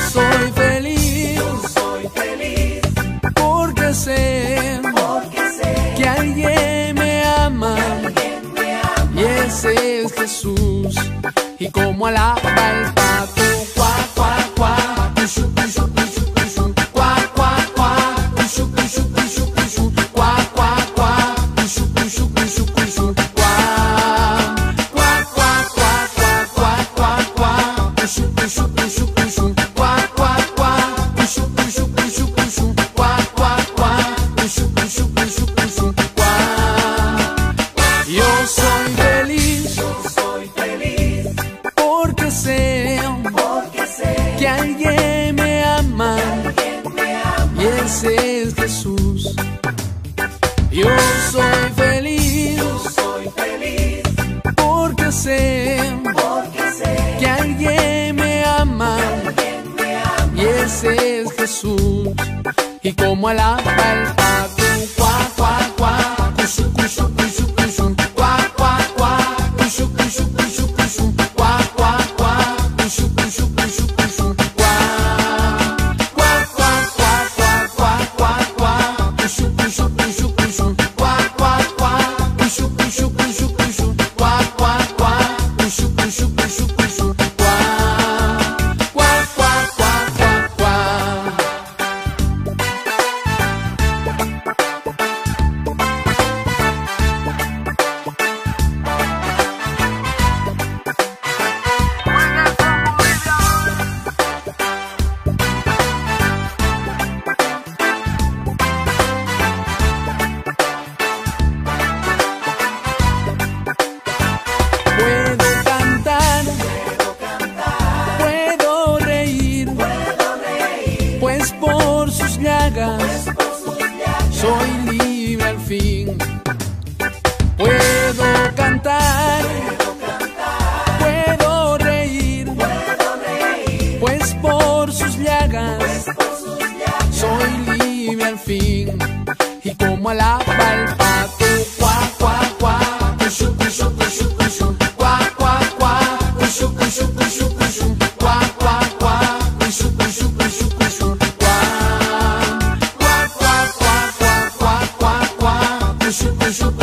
soy feliz porque sé que alguien me ama y ese es Jesús. Y como alaba el pato, cuá, cuá, cuá, cushu, cushu, cushu, cushu, cuá, cuá, cuá, cushu, cushu, cushu, cushu, cuá, cuá, cuá, cushu, cushu, cushu, cushu, cuá, cuá, cuá, cuá, cuá, cuá, cuá, cuá, cushu, cushu, cushu, cushu, cuá, cuá, cuá, cushu, cushu, cushu, cushu, cuá, cuá, cuá, cushu, cushu, cushu, cushu, cuá. Yo soy feliz porque sé que alguien me ama y ese es Jesús. Yo soy feliz porque sé que alguien me ama y ese es Jesús. Y como alaba el pato, cuá, cuá, cuá, cushu, cushu, cushu, cushu, cuá, cuá, cuá, cushu, cushu, cushu, cushu, cuá, cuá, cuá, cushu, cushu, cushu, cushu, cuá, cuá, cuá, cuá, cuá, cuá, cuá, cuá, cushu, cushu, cushu, cushu, cuá, cuá, cuá, cushu, cushu, cushu, cushu, cuá, cuá, cuá, cushu, cushu, cushu, cushu, cuá, cuá, cuá, cuá, cuá, cuá. Puedo cantar, puedo reír, pues por sus llagas soy libre al fin. Puedo cantar, puedo reír, pues por sus llagas soy libre al fin. Y como alaba el pato, cuá, cuá, cuá, cushu, cushu, cushu, cushu, cuá, cuá, cuá, cushu, cushu, cushu, cushu, cuá, cuá, cuá, cushu, cushu, cushu, cushu, cuá, cuá, cuá, cuá, cuá, cuá, cuá, cuá, cushu, cushu,